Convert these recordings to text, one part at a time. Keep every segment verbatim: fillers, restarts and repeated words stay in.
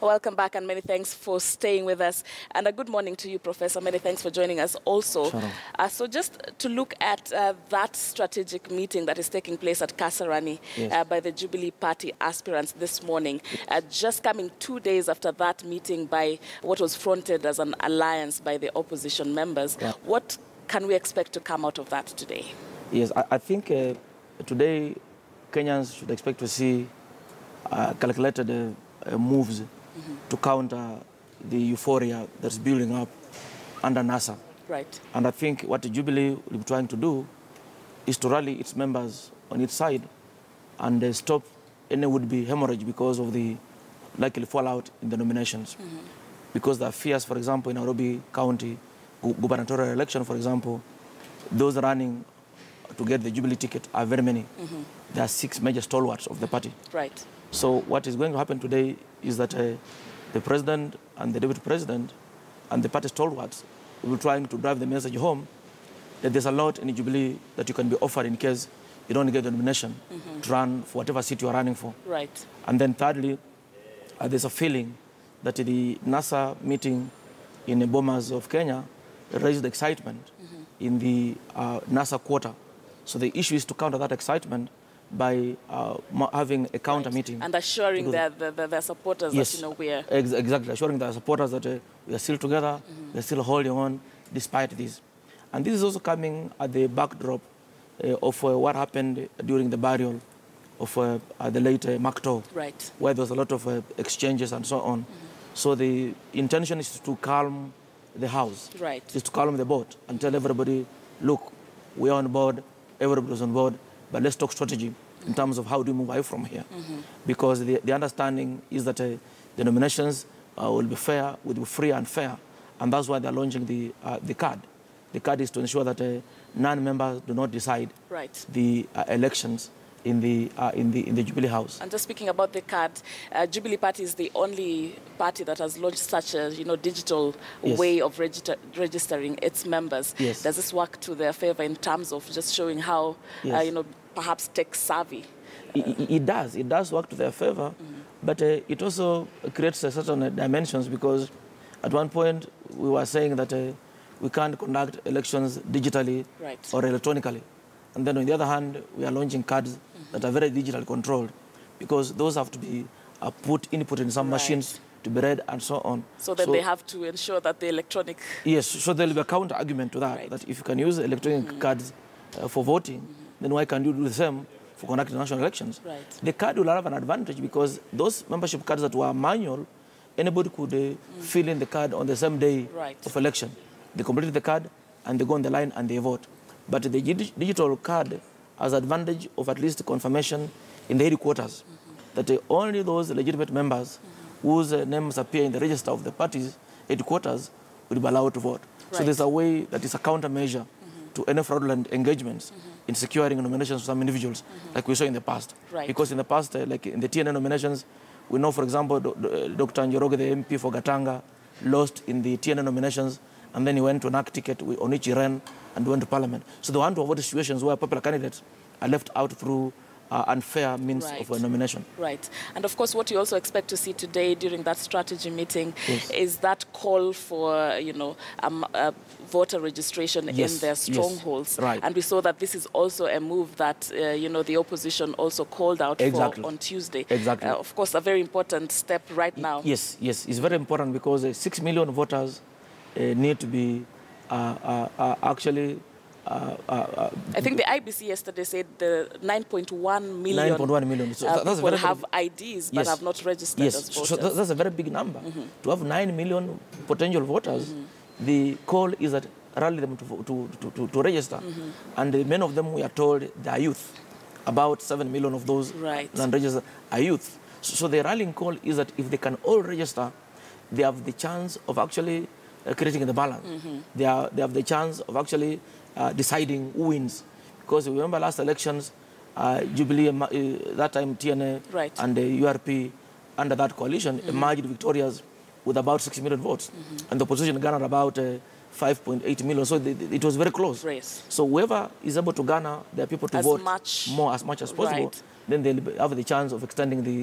Welcome back, and many thanks for staying with us. And a good morning to you, Professor. Many thanks for joining us also. Sure. Uh, so just to look at uh, that strategic meeting that is taking place at Kasarani Yes. uh, by the Jubilee Party aspirants this morning, uh, just coming two days after that meeting by what was fronted as an alliance by the opposition members. Yeah. What can we expect to come out of that today? Yes, I, I think uh, today Kenyans should expect to see uh, calculated uh, uh, moves mm-hmm. to counter the euphoria that's building up under NASA. Right. And I think what the Jubilee will be trying to do is to rally its members on its side and uh, stop any would-be hemorrhage because of the likely fallout in the nominations. Mm-hmm. Because there are fears, for example, in Nairobi County gu gubernatorial election, for example, those running to get the Jubilee ticket are very many. Mm-hmm. There are six major stalwarts of the party. Right. So what is going to happen today is that uh, the president and the deputy president and the party stalwarts will be trying to drive the message home that there's a lot in Jubilee that you can be offered in case you don't get the nomination mm-hmm. to run for whatever seat you are running for. Right. And then thirdly, uh, there's a feeling that the NASA meeting in the Bomas of Kenya raised excitement mm-hmm. in the uh, NASA quarter. So the issue is to counter that excitement by uh, having a counter right. meeting. And assuring their, their, their supporters yes. that, you know, we're... Ex exactly, assuring their supporters that uh, we are still together, mm-hmm. we are still holding on despite this. And this is also coming at the backdrop uh, of uh, what happened during the burial of uh, uh, the late uh, Makto, right. where there was a lot of uh, exchanges and so on. Mm-hmm. So the intention is to calm the house, right. is to calm the boat and tell everybody, look, we are on board, everybody's on board, but let's talk strategy mm-hmm. in terms of how do we move away from here. Mm-hmm. Because the, the understanding is that uh, the nominations uh, will be fair, will be free and fair, and that's why they're launching the, uh, the card. The card is to ensure that uh, non-members do not decide right. the uh, elections in the, uh, in, the, in the Jubilee House. And just speaking about the card, uh, Jubilee Party is the only party that has launched such a you know, digital yes. way of register registering its members. Yes. Does this work to their favor in terms of just showing how, yes. uh, you know, perhaps tech-savvy? It, it, it does. It does work to their favor, mm-hmm. but uh, it also creates uh, certain uh, dimensions because at one point we were saying that uh, we can't conduct elections digitally right. or electronically. And then on the other hand, we are launching cards mm-hmm. that are very digitally controlled because those have to be uh, put input in some right. machines to be read and so on. So then so, they have to ensure that the electronic... Yes, so there will be a counter argument to that, right. that if you can use electronic mm-hmm. cards uh, for voting, mm-hmm. then why can't you do the same for conducting national elections? Right. The card will have an advantage because those membership cards that were manual, anybody could uh, mm. fill in the card on the same day right. of election. They complete the card and they go on the line and they vote. But the digital card has advantage of at least confirmation in the headquarters mm-hmm. that uh, only those legitimate members mm-hmm. whose uh, names appear in the register of the party's headquarters will be allowed to vote. Right. So there's a way that is a countermeasure mm-hmm. to any fraudulent engagements mm-hmm. in securing nominations for some individuals, mm-hmm. like we saw in the past. Right. Because in the past, uh, like in the T N A nominations, we know, for example, Doctor Njoroge, the M P for Gatanga, lost in the T N A nominations, and then he went to an A C T ticket on which he ran and went to Parliament. So they want to avoid situations where popular candidates are left out through uh, unfair means right. of a nomination. Right. And of course, what you also expect to see today during that strategy meeting yes. is that call for, you know, um, uh, voter registration yes. in their strongholds. Yes. Right. And we saw that this is also a move that, uh, you know, the opposition also called out exactly. for on Tuesday. Exactly. Uh, of course, a very important step right now. Yes, yes. It's very important because uh, six million voters uh, need to be uh, uh, uh, actually... Uh, uh, uh, I think the I B C yesterday said the nine point one million, nine point one million. So uh, that's people very, have I Ds but yes. have not registered yes. as voters. So that's a very big number. Mm-hmm. To have nine million potential voters, mm-hmm. the call is that rally them to, to, to, to, to register. Mm-hmm. And many of them, we are told, they are youth. About seven million of those right. non-registered are youth. So, so the rallying call is that if they can all register, they have the chance of actually uh, creating the balance. Mm-hmm. they, are, they have the chance of actually Uh, deciding who wins. Because remember last elections, uh, Jubilee, uh, that time T N A right. and the U R P under that coalition mm-hmm. emerged victorious with about six million votes. Mm-hmm. And the opposition garnered about uh, five point eight million. So the, the, it was very close. Race. So whoever is able to garner their people to as vote much, more as much as possible, right. then they'll have the chance of extending the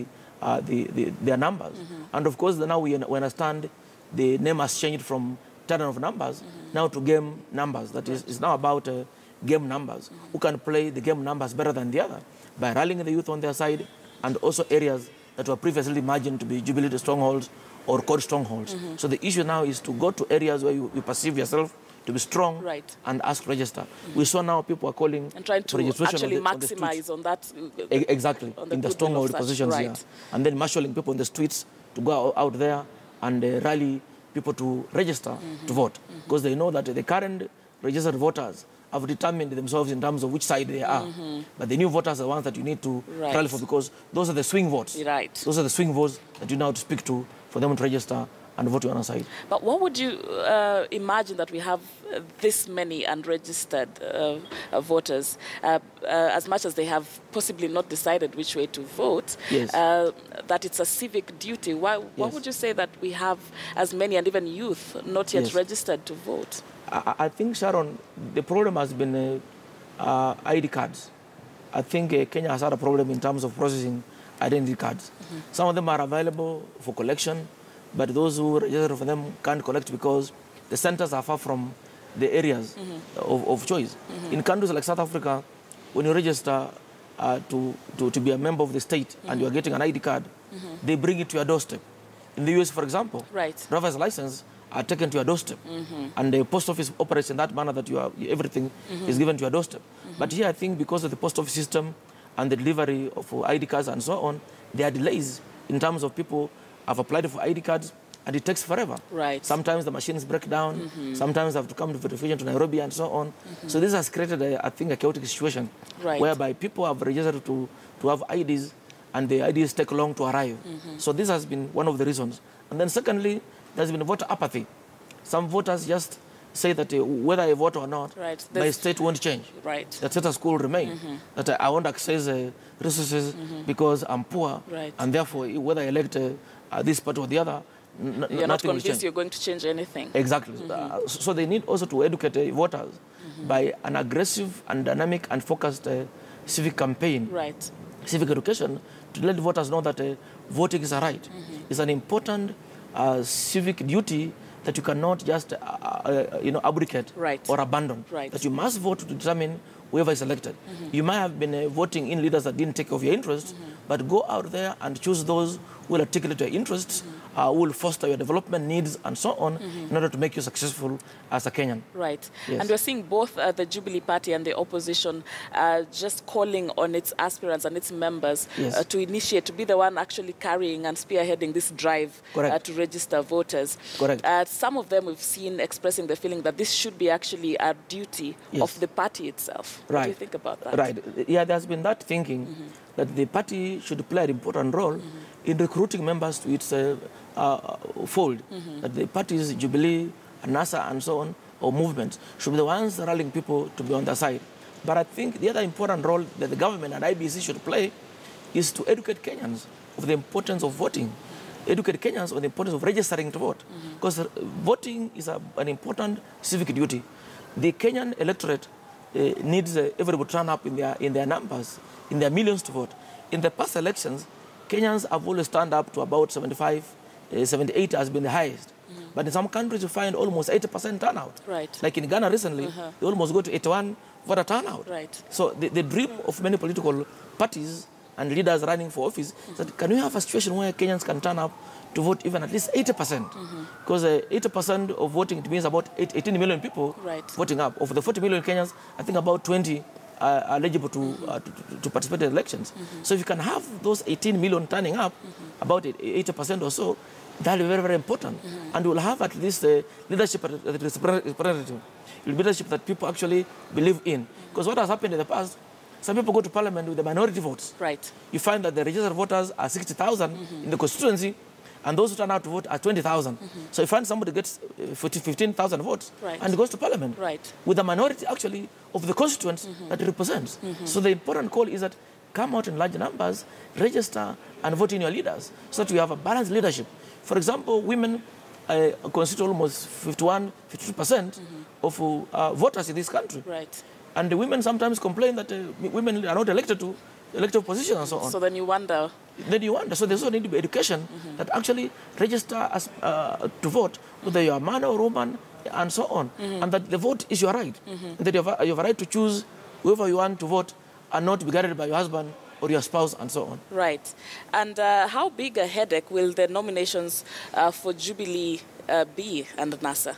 uh, the, the, their numbers. Mm-hmm. And of course, now we, we understand the name has changed from turn of numbers mm-hmm. now to game numbers. That right. is, is now about uh, game numbers. Mm-hmm. Who can play the game numbers better than the other by rallying the youth on their side, and also areas that were previously imagined to be Jubilee strongholds or code strongholds. Mm-hmm. So the issue now is to go to areas where you, you perceive yourself to be strong right. and ask register. Mm-hmm. We saw now people are calling and trying to registration actually on the, maximize on, on that. Uh, e exactly, on the in the stronghold positions right. here. And then marshalling people in the streets to go out there and uh, rally people to register mm-hmm. to vote. Because mm-hmm. they know that the current registered voters have determined themselves in terms of which side they are. Mm-hmm. But the new voters are the ones that you need to right. rally for, because those are the swing votes. Right. Those are the swing votes that you now have to speak to for them to register and vote on our side. But what would you uh, imagine that we have uh, this many unregistered uh, uh, voters, uh, uh, as much as they have possibly not decided which way to vote, yes. uh, that it's a civic duty? Why, yes. Why would you say that we have as many, and even youth, not yet yes. registered to vote? I, I think, Sharon, the problem has been uh, uh, I D cards. I think uh, Kenya has had a problem in terms of processing identity cards. Mm-hmm. Some of them are available for collection, but those who register for them can't collect because the centers are far from the areas mm-hmm. of, of choice. Mm-hmm. In countries like South Africa, when you register uh, to, to, to be a member of the state mm-hmm. and you are getting an I D card, mm-hmm. they bring it to your doorstep. In the U S, for example, right. driver's license are taken to your doorstep. Mm-hmm. And the post office operates in that manner that you are, everything mm-hmm. is given to your doorstep. Mm-hmm. But here, I think because of the post office system and the delivery of I D cards and so on, there are delays in terms of people have applied for I D cards, and it takes forever. Right. Sometimes the machines break down. Mm-hmm. Sometimes they have to come to verification to Nairobi and so on. Mm-hmm. So this has created, a, I think, a chaotic situation right. whereby people have registered to, to have I Ds, and the I Ds take long to arrive. Mm-hmm. So this has been one of the reasons. And then secondly, there's been voter apathy. Some voters just say that uh, whether I vote or not, right. my state won't change. Right. The status quo will remain. Mm-hmm. That uh, I won't access uh, resources mm-hmm. because I'm poor, right. and therefore whether I elect uh, uh, this part or the other, n you're not convinced you're going to change anything. Exactly. Mm-hmm. uh, so they need also to educate uh, voters mm-hmm. by an aggressive and dynamic and focused uh, civic campaign, right. civic education, to let voters know that uh, voting is a right. Mm-hmm. It's an important uh, civic duty that you cannot just uh, uh, you know, abrogate right. or abandon. Right. That you must vote to determine whoever is elected. Mm-hmm. You might have been uh, voting in leaders that didn't take care of your interests, mm-hmm. but go out there and choose those who will articulate your interests, mm-hmm. uh, who will foster your development needs and so on, mm-hmm. in order to make you successful as a Kenyan. Right. Yes. And we're seeing both uh, the Jubilee Party and the opposition uh, just calling on its aspirants and its members yes. uh, to initiate, to be the one actually carrying and spearheading this drive uh, to register voters. Correct. Uh, some of them we've seen expressing the feeling that this should be actually a duty yes. of the party itself. Right. What do you think about that? Right. Yeah, there's been that thinking mm-hmm. that the party should play an important role mm-hmm. in recruiting members to its uh, uh, fold. Mm-hmm. That the parties, Jubilee, NASA, and so on, or movements, should be the ones rallying people to be on their side. But I think the other important role that the government and I B C should play is to educate Kenyans of the importance of voting. Educate Kenyans on the importance of registering to vote. Mm-hmm. Because uh, voting is a, an important civic duty. The Kenyan electorate uh, needs uh, everybody to turn up in their, in their numbers, in their millions to vote. In the past elections, Kenyans have always turned up to about seventy-five, uh, seventy-eight has been the highest. Mm-hmm. But in some countries, you find almost eighty percent turnout. Right. Like in Ghana recently, uh-huh. they almost go to eighty-one voter turnout. Right. So the, the dream of many political parties and leaders running for office mm-hmm. is that can we have a situation where Kenyans can turn up to vote even at least eighty percent? Because mm-hmm. uh, eighty percent of voting, it means about eighteen million people right. voting up. Of the forty million Kenyans, I think about twenty are eligible to, mm-hmm. uh, to, to participate in elections. Mm-hmm. So if you can have those eighteen million turning up, mm-hmm. about eighty percent or so, that will be very, very important. Mm-hmm. And we'll have at least uh, leadership that is representative. It will be leadership that people actually believe in. Because mm-hmm. what has happened in the past, some people go to parliament with the minority votes. Right. You find that the registered voters are sixty thousand mm-hmm. in the constituency, and those who turn out to vote are twenty thousand. Mm-hmm. So you find somebody gets fifteen thousand votes right. and goes to parliament right. with a minority actually of the constituents mm-hmm. that it represents. Mm-hmm. So the important call is that come out in large numbers, register and vote in your leaders so that you have a balanced leadership. For example, women uh, constitute almost fifty-one, fifty-two percent mm-hmm. of uh, voters in this country. Right. And the women sometimes complain that uh, women are not elected to elective positions and so on. So then you wonder. Then you wonder. So there's also need to be education mm-hmm. that actually register as, uh, to vote, whether you're a man or a woman, and so on. Mm-hmm. And that the vote is your right. Mm-hmm. And that you have, you have a right to choose whoever you want to vote and not be guided by your husband or your spouse and so on. Right. And uh, how big a headache will the nominations uh, for Jubilee uh, be and NASA?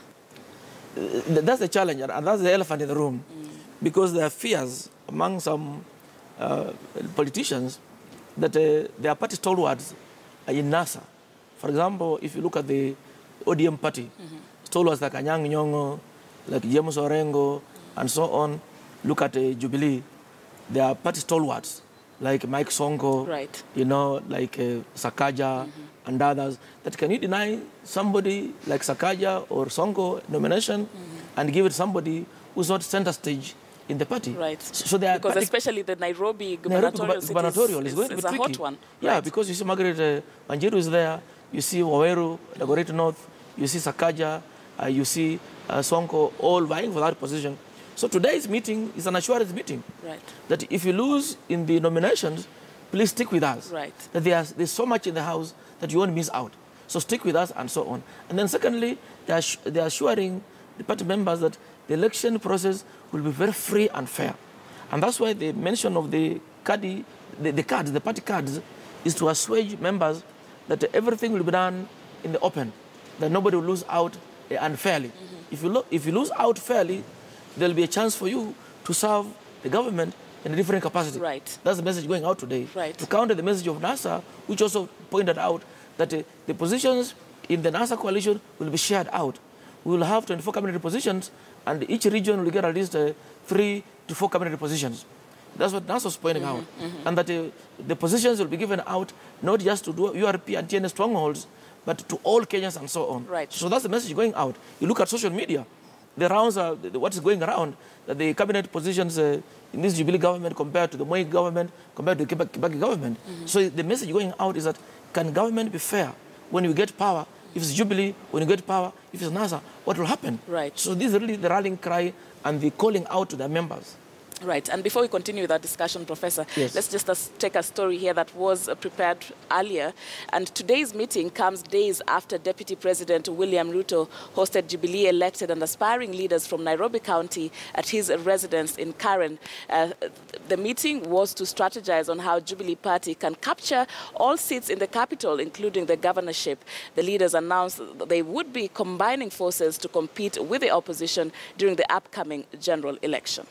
Uh, that's the challenge, and that's the elephant in the room. Mm. Because there are fears among some uh, politicians that uh, their party stalwarts are in NASA. For example, if you look at the O D M party, mm-hmm. stalwarts like Anyang' Nyong'o, like James Orengo, and so on, look at uh, Jubilee, they are party stalwarts, like Mike Sonko, right. you know, like uh, Sakaja, mm-hmm. and others. That can you deny somebody like Sakaja or Sonko nomination mm-hmm. and give it somebody who's not center stage in the party? Right. So, so they are because especially the Nairobi gubernatorial, Nairobi gubernatorial is, is going to be a tricky. hot one. Yeah, right. because you see Margaret uh, Wanjiru is there, you see Waweru, the Great North, you see Sakaja, uh, you see uh, Sonko, all vying for that position. So today's meeting is an assurance meeting. Right. That if you lose in the nominations, please stick with us. Right. That there's, there's so much in the house that you won't miss out. So stick with us and so on. And then secondly, they are, they are assuring the party members that the election process will be very free and fair. And that's why the mention of the, cardi, the, the cards, the party cards, is to assuage members that everything will be done in the open, that nobody will lose out unfairly. Mm-hmm. If you lo if you lose out fairly, there will be a chance for you to serve the government in a different capacity. Right. That's the message going out today. Right. To counter the message of NASA, which also pointed out that uh, the positions in the NASA coalition will be shared out. We will have twenty-four cabinet positions, and each region will get at least uh, three to four cabinet positions. That's what NASA was pointing mm-hmm, out. Mm-hmm. And that uh, the positions will be given out not just to do U R P and T N S strongholds, but to all Kenyans and so on. Right. So that's the message going out. You look at social media, the rounds are, what is going around, that the cabinet positions uh, in this Jubilee government compared to the Moi government, compared to the Kibaki government. Mm-hmm. So the message going out is that, can government be fair when you get power? If it's Jubilee, when you get power, if it's NASA, what will happen? Right. So this is really the rallying cry and the calling out to their members. Right. And before we continue with our discussion, Professor, yes. let's just uh, take a story here that was uh, prepared earlier. And today's meeting comes days after Deputy President William Ruto hosted Jubilee elected and aspiring leaders from Nairobi County at his residence in Karen. Uh, the meeting was to strategize on how Jubilee Party can capture all seats in the capital, including the governorship. The leaders announced that they would be combining forces to compete with the opposition during the upcoming general election.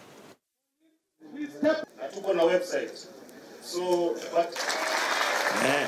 Hatuko na website. So, but eh.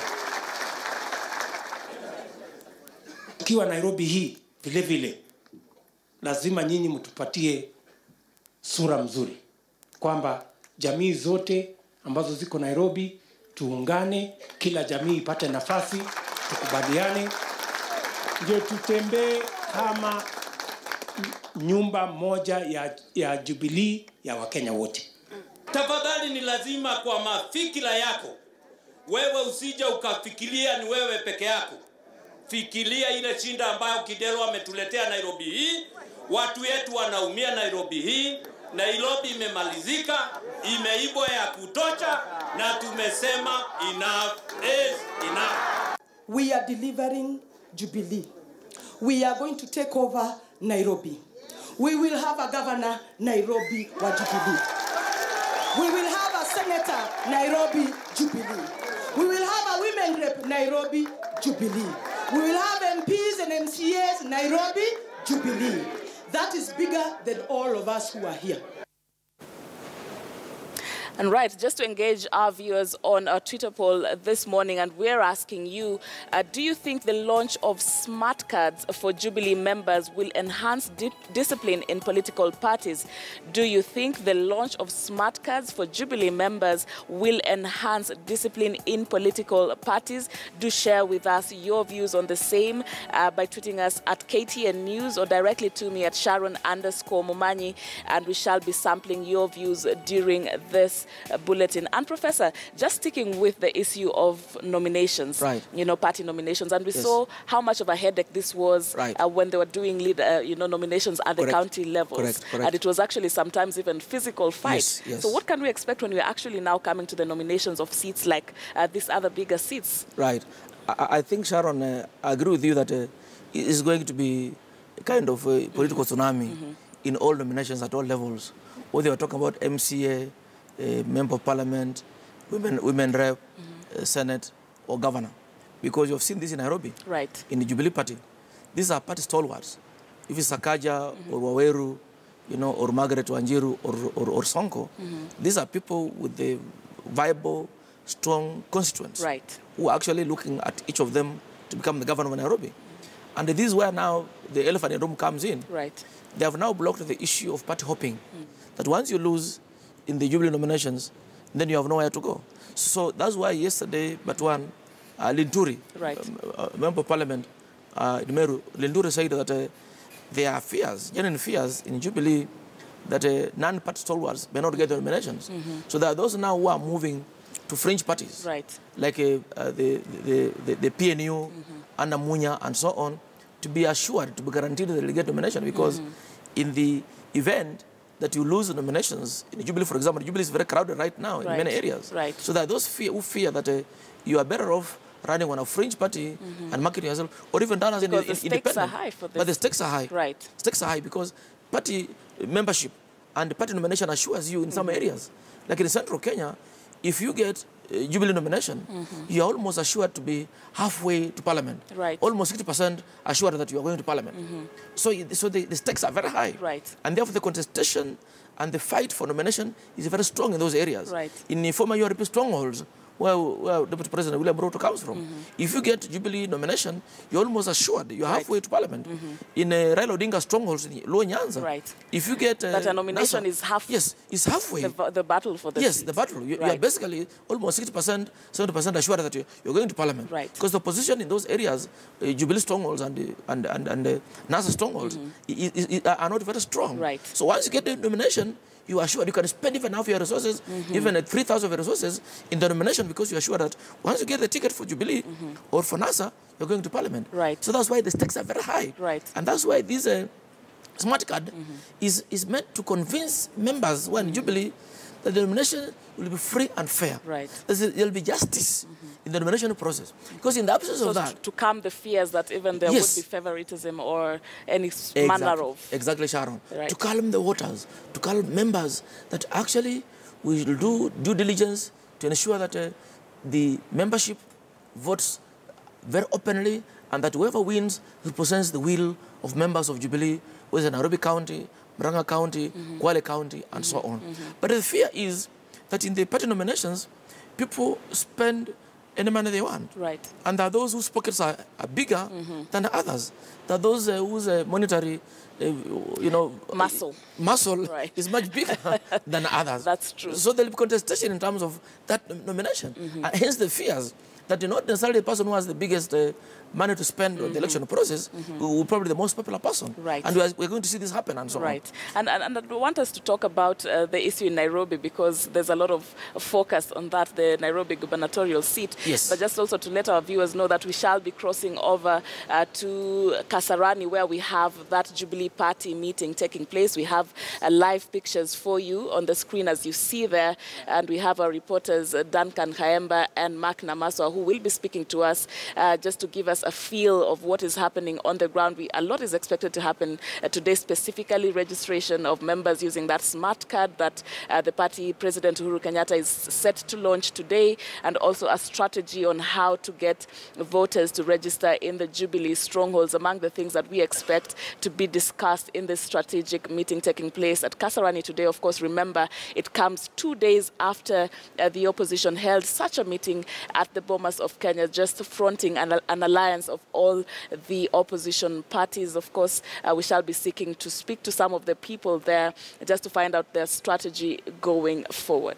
Ukiwa Nairobi hii vile vile lazima nyinyi mtupatie sura mzuri kwamba jamii zote ambazo ziko Nairobi tuungane, kila jamii ipate nafasi, tukubaliane, ndio tutembee kama nyumba moja ya, ya Jubilee ya Wakenya wote. Tafadhali ni lazima kwa mafikira yako, wewe usije ukafikiria ni wewe peke yako. Fikiria ile shinda ambayo Kidero ametuletea Nairobi hii. Watu wetu wanaumia Nairobi hii. Nairobi imemalizika, imeibwa ya kutosha, na tumesema enough is enough. We are delivering Jubilee. We are going to take over Nairobi. We will have a governor Nairobi wa Jubilee. We will have a senator Nairobi Jubilee. We will have a women rep Nairobi Jubilee. We will have M Ps and M C As Nairobi Jubilee. That is bigger than all of us who are here. And right, just to engage our viewers on our Twitter poll this morning, and we're asking you, uh, do you think the launch of smart cards for Jubilee members will enhance di discipline in political parties? Do you think the launch of smart cards for Jubilee members will enhance discipline in political parties? Do share with us your views on the same uh, by tweeting us at K T N News or directly to me at Sharon underscore Mumanyi, and we shall be sampling your views during this this uh, bulletin. And Professor, just sticking with the issue of nominations, right. you know, party nominations, and we yes. saw how much of a headache this was right. uh, when they were doing lead, uh, you know, nominations at the correct. county levels. Correct. Correct. And it was actually sometimes even physical fights. Yes. Yes. So what can we expect when we're actually now coming to the nominations of seats like uh, these other bigger seats? Right. I, I think, Sharon, uh, I agree with you that uh, it is going to be a kind of a political mm-hmm. tsunami mm-hmm. in all nominations at all levels. Whether you're talking about M C A, uh, Member of Parliament, Women, women Rep, mm-hmm. uh, Senate, or Governor. Because you've seen this in Nairobi, right. in the Jubilee Party. These are party stalwarts. If it's Sakaja mm-hmm. or Waweru, you know, or Margaret Wanjiru or, or, or Sonko, mm-hmm. these are people with the viable, strong constituents right. who are actually looking at each of them to become the governor of Nairobi. Mm-hmm. And this is where now the elephant in the room comes in. Right. They have now blocked the issue of party hopping. Mm. That once you lose in the Jubilee nominations, then you have nowhere to go. So that's why yesterday, but one, uh, Linturi, right. um, uh, Member of Parliament, uh, Linturi said that uh, there are fears, genuine fears in Jubilee that uh, non-party stalwarts may not get the nominations. Mm-hmm. So there are those now who are moving to fringe parties, right. like uh, uh, the, the, the, the P N U, mm-hmm. Anna Munya, and so on, to be assured, to be guaranteed that they'll get nomination. Because mm-hmm. in the event that you lose the nominations, in Jubilee, for example, Jubilee is very crowded right now right. in many areas. Right. So there are those fear, who fear that uh, you are better off running on a fringe party mm-hmm. and marketing yourself, or even down as an independent. The stakes are high for this. But the stakes are high. Right. Stakes are high because party membership and party nomination assures you in mm-hmm. some areas. Like in central Kenya, if you get a Jubilee nomination, mm-hmm. you are almost assured to be halfway to parliament. Right. Almost sixty percent assured that you are going to parliament. Mm-hmm. So, so the, the stakes are very high. Right. And therefore the contestation and the fight for nomination is very strong in those areas. Right. In the former U R P strongholds, where, where Deputy President William Ruto comes from. Mm-hmm. If you get Jubilee nomination, you're almost assured you're right. halfway to parliament. Mm-hmm. In a Raila Odinga strongholds in Luo Nyanza, right. if you get uh, that a nomination Nasa, is half. Yes, it's halfway. The, the battle for the yes, seat. the battle. You, right. you are basically almost sixty percent, seventy percent assured that you're, you're going to parliament. Right. Because the opposition in those areas, uh, Jubilee strongholds and uh, and and, and uh, NASA strongholds, mm-hmm. are not very strong. Right. So once you get the nomination, you are sure you can spend even half your resources, mm-hmm. even at three thousand of your resources in the nomination, because you are sure that once you get the ticket for Jubilee mm-hmm. or for NASA, you're going to parliament. Right. So that's why the stakes are very high. Right. And that's why this uh, smart card mm-hmm. is, is meant to convince members who are in mm-hmm. Jubilee that the nomination will be free and fair. Right. There will be justice mm-hmm. in the nomination process. Because in the absence so of that... To calm the fears that even there yes. would be favoritism or any exactly. manner of... Exactly, Sharon. Right. To calm the waters, to calm members, that actually we will do due diligence to ensure that uh, the membership votes very openly and that whoever wins represents the will of members of Jubilee, whether in Nairobi County, Murang'a County, mm-hmm. Kwale County, and mm-hmm. so on. Mm-hmm. But the fear is that in the party nominations, people spend any money they want. Right. And there are those whose pockets are, are bigger mm-hmm. than the others. There are those uh, whose uh, monetary, uh, you know... Muscle. Muscle right. is much bigger than others. That's true. So there will be contestation in terms of that nomination. Mm-hmm. And hence the fears that not necessarily the person who has the biggest uh, money to spend mm-hmm. on the election process mm-hmm. will probably be the most popular person. Right. And we are, we're going to see this happen and so right. on. Right. And, and I want us to talk about uh, the issue in Nairobi because there's a lot of focus on that, the Nairobi gubernatorial seat. Yes. But just also to let our viewers know that we shall be crossing over uh, to Kasarani where we have that Jubilee Party meeting taking place. We have uh, live pictures for you on the screen as you see there. And we have our reporters uh, Duncan Khaemba and Mark Namaswa who will be speaking to us uh, just to give us a feel of what is happening on the ground. We, a lot is expected to happen uh, today, specifically registration of members using that smart card that uh, the party President Uhuru Kenyatta is set to launch today, and also a strategy on how to get voters to register in the Jubilee strongholds, among the things that we expect to be discussed in this strategic meeting taking place at Kasarani today. Of course, remember, it comes two days after uh, the opposition held such a meeting at the Bomas of Kenya, just fronting an, an alliance of all the opposition parties. Of course, uh, we shall be seeking to speak to some of the people there just to find out their strategy going forward.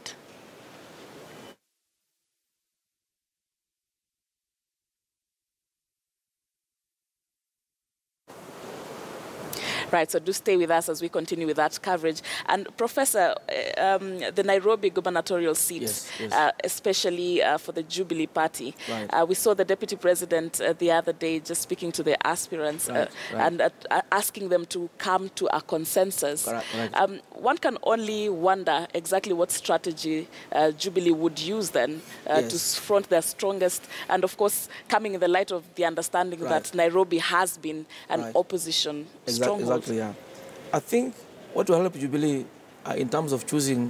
Right, so do stay with us as we continue with that coverage. And Professor, um, the Nairobi gubernatorial seat, yes, yes. Uh, especially uh, for the Jubilee Party, right. uh, we saw the Deputy President uh, the other day just speaking to the aspirants right, uh, right. and uh, asking them to come to a consensus. Right, right. Um, one can only wonder exactly what strategy uh, Jubilee would use then uh, yes. to front their strongest, and of course coming in the light of the understanding right. that Nairobi has been an right. opposition exactly, stronghold. Exactly, yeah. I think what will help Jubilee uh, in terms of choosing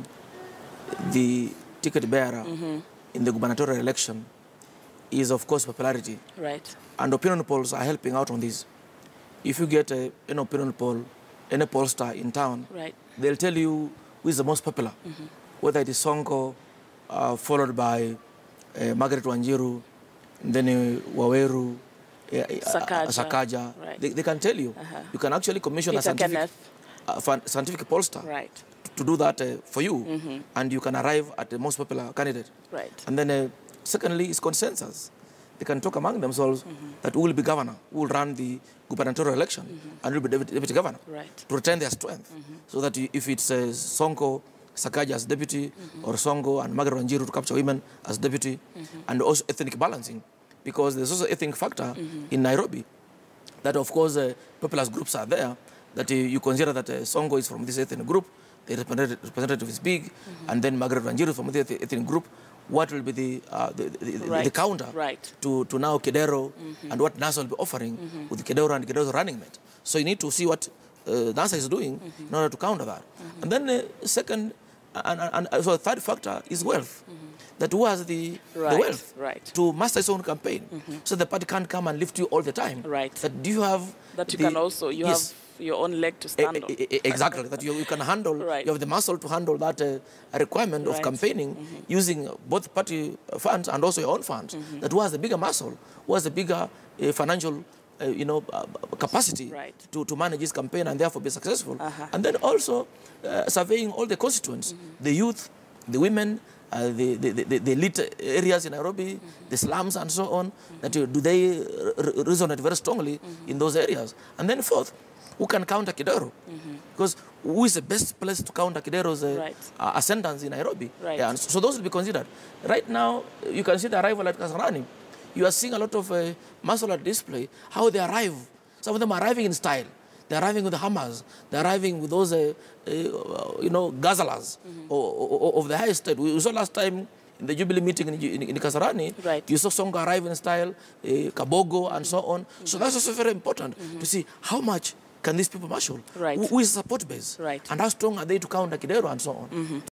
the ticket bearer mm-hmm. in the gubernatorial election is, of course, popularity. Right. And opinion polls are helping out on this. If you get a, an opinion poll, any pollster in town, right. they'll tell you who is the most popular, mm-hmm. whether it is Sonko, uh, followed by uh, Margaret Wanjiru, then uh, Waweru, uh, Sakaja. Uh, Sakaja. Right. They, they can tell you. Uh-huh. You can actually commission Peter a scientific, Kenneth. uh, scientific pollster right. to do that uh, for you, mm-hmm. and you can arrive at the most popular candidate. Right. And then, uh, secondly, is consensus. They can talk among themselves mm-hmm. that who will be governor, who will run the gubernatorial election, mm-hmm. and who will be deputy, deputy governor, right. to retain their strength. Mm-hmm. So that if it's uh, Sonko, Sakaja as deputy, mm-hmm. or Sonko and Margaret Wanjiru to capture women as deputy, mm-hmm. and also ethnic balancing, because there's also ethnic factor mm-hmm. in Nairobi, that of course uh, populous groups are there, that uh, you consider that uh, Sonko is from this ethnic group, the representative is big, mm-hmm. and then Margaret Wanjiru from the ethnic group. What will be the uh, the, the, right. the counter right. to, to now Kedero mm-hmm. and what NASA will be offering mm-hmm. with Kedero and Kedero's running mate. So you need to see what uh, NASA is doing mm-hmm. in order to counter that. Mm-hmm. And then uh, second, and, and, and so the third factor is wealth. Mm-hmm. That who has the, right. the wealth right. to master his own campaign. Mm-hmm. So the party can't come and lift you all the time. Right. That do you have... That you the, can also, you yes, have your own leg to stand e on. e exactly, that you, you can handle, right. you have the muscle to handle that uh, requirement right. of campaigning mm-hmm. using both party funds and also your own funds. Mm-hmm. That who has the bigger muscle, who has the bigger uh, financial uh, you know, uh, capacity right. to, to manage his campaign and therefore be successful. Uh-huh. And then also uh, surveying all the constituents, mm-hmm. the youth, the women, Uh, the, the, the, the elite areas in Nairobi, mm-hmm. the slums and so on, mm-hmm. that uh, do they r resonate very strongly mm-hmm. in those areas? And then fourth, who can counter Kidero? Mm-hmm. Because who is the best place to counter Kidero's uh, right. uh, ascendance in Nairobi? Right. Yeah, and so, so those will be considered. Right now, you can see the arrival at Kasarani. You are seeing a lot of uh, muscle at display, how they arrive. Some of them are arriving in style. They're arriving with the hammers. They're arriving with those, uh, uh, you know, gazalas mm-hmm. of the highest state. We saw last time in the Jubilee meeting in, in, in Kasarani, right. you saw Sonko arrive in style, uh, Kabogo, and so on. Mm-hmm. So that's also very important mm-hmm. to see how much can these people marshal. Right. Who, who is the support base? Right. And how strong are they to counter Kidero and so on. Mm-hmm.